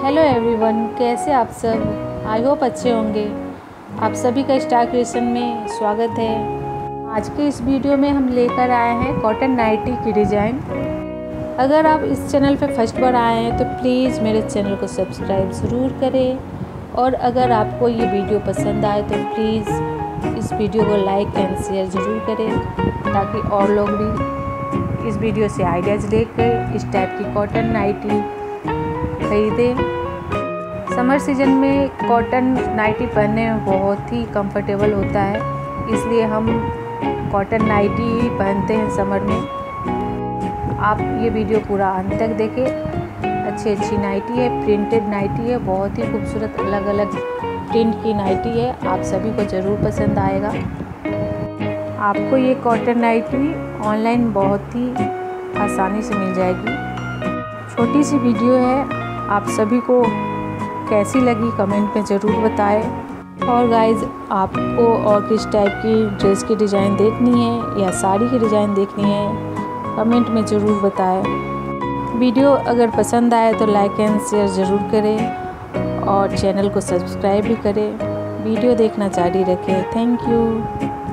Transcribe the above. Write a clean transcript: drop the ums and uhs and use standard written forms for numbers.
Hello everyone, कैसे आप सब। आई होप अच्छे होंगे। आप सभी का स्टार क्रिएशन में स्वागत है। आज के इस वीडियो में हम लेकर आए हैं कॉटन नाइटी की डिज़ाइन। अगर आप इस चैनल पे फर्स्ट बार आए हैं तो प्लीज़ मेरे चैनल को सब्सक्राइब ज़रूर करें, और अगर आपको ये वीडियो पसंद आए तो प्लीज़ इस वीडियो को लाइक एंड शेयर ज़रूर करें, ताकि और लोग भी इस वीडियो से आइडियाज़ लेकर इस टाइप की कॉटन नाइटी खरीदें। समर सीजन में कॉटन नाइटी पहनने में बहुत ही कंफर्टेबल होता है, इसलिए हम कॉटन नाइटी ही पहनते हैं समर में। आप ये वीडियो पूरा अंत तक देखें। अच्छी नाइटी है, प्रिंटेड नाइटी है, बहुत ही खूबसूरत अलग अलग प्रिंट की नाइटी है। आप सभी को ज़रूर पसंद आएगा। आपको ये कॉटन नाइटी ऑनलाइन बहुत ही आसानी से मिल जाएगी। छोटी सी वीडियो है, आप सभी को कैसी लगी कमेंट में ज़रूर बताएं। और गाइज़, आपको और किस टाइप की ड्रेस की डिज़ाइन देखनी है या साड़ी की डिज़ाइन देखनी है कमेंट में ज़रूर बताएं। वीडियो अगर पसंद आए तो लाइक एंड शेयर ज़रूर करें और चैनल को सब्सक्राइब भी करें। वीडियो देखना जारी रखें। Thank you.